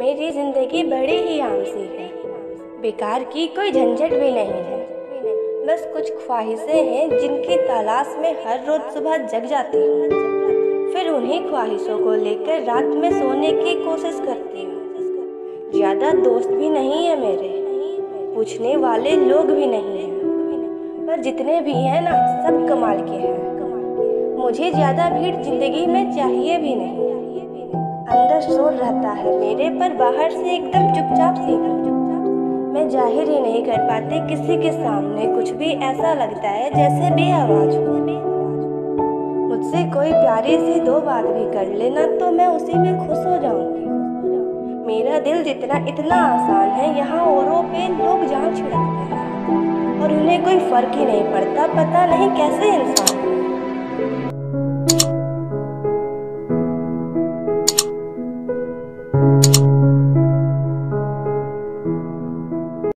मेरी जिंदगी बड़ी ही आम सी है, बेकार की कोई झंझट भी नहीं है। बस कुछ ख्वाहिशें हैं जिनकी तलाश में हर रोज सुबह जग जाती हूँ। फिर उन्हीं ख्वाहिशों को लेकर रात में सोने की कोशिश करती हूँ। ज़्यादा दोस्त भी नहीं है मेरे, पूछने वाले लोग भी नहीं हैं, पर जितने भी हैं ना सब कमाल के हैं। मुझे ज़्यादा भीड़ जिंदगी में चाहिए भी नहीं। अंदर शोर रहता है मेरे, पर बाहर से एकदम चुपचाप सी हूँ। मैं जाहिर ही नहीं कर पाती किसी के सामने कुछ भी, ऐसा लगता है जैसे बेआवाज हूँ। मुझसे कोई प्यारी सी दो बात भी कर लेना तो मैं उसी में खुश हो जाऊंगी। मेरा दिल जितना इतना आसान है, यहाँ औरों पे लोग जान छिड़कते हैं और उन्हें कोई फर्क ही नहीं पड़ता। पता नहीं कैसे इंसान